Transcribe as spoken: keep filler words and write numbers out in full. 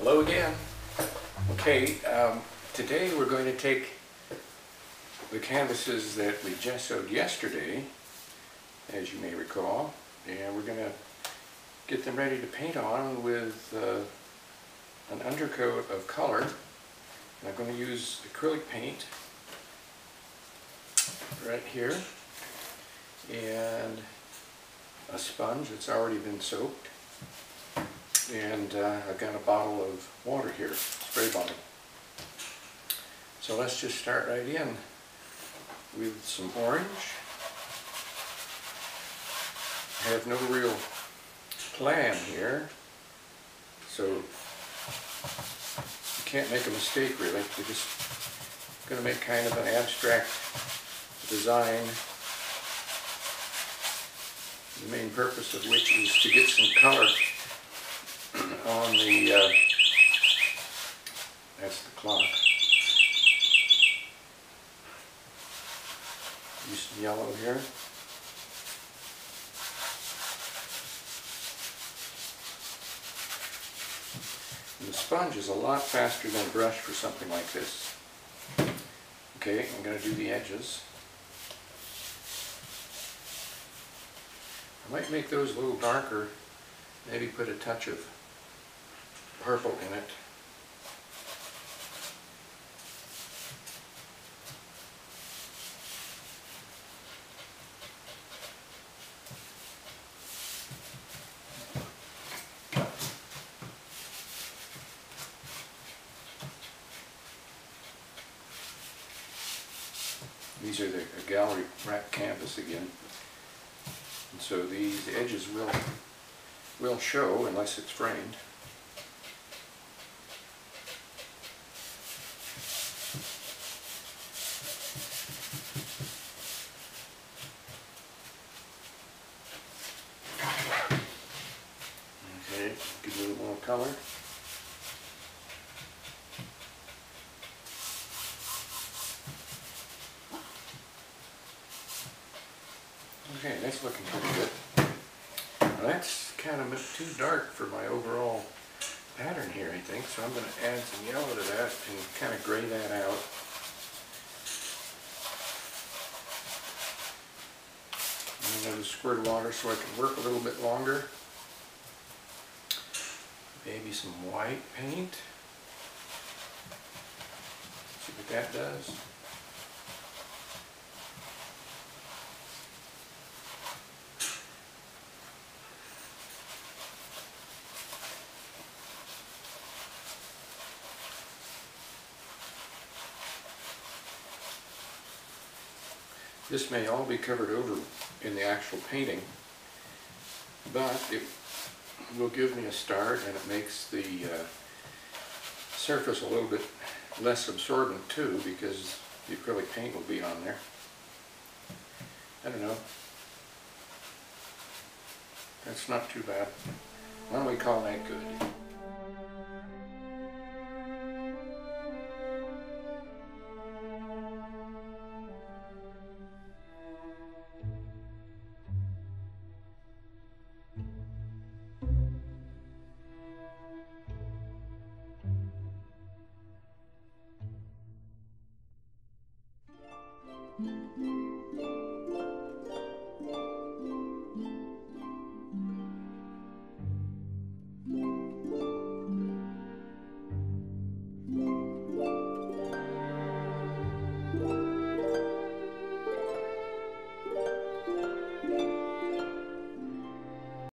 Hello again. Okay, um, today we're going to take the canvases that we gessoed yesterday, as you may recall, and we're going to get them ready to paint on with uh, an undercoat of color. And I'm going to use acrylic paint right here and a sponge that's already been soaked. And uh, I've got a bottle of water here, spray bottle. So let's just start right in with some orange. I have no real plan here, so you can't make a mistake really. You're just going to make kind of an abstract design, the main purpose of which is to get some color on the, uh, that's the clock. Use some yellow here. And the sponge is a lot faster than a brush for something like this. Okay, I'm going to do the edges. I might make those a little darker, maybe put a touch of purple in it. These are the gallery wrap canvas again, and so these edges will will show unless it's framed. Okay, give it a little more color. Okay, that's looking pretty good. Now that's kind of too dark for my overall pattern here, I think, so I'm going to add some yellow to that and kind of gray that out. And another squirt of water so I can work a little bit longer. Maybe some white paint. See what that does. This may all be covered over in the actual painting, but it will give me a start, and it makes the uh, surface a little bit less absorbent too, because the acrylic paint will be on there. I don't know. That's not too bad. Why don't we call that good?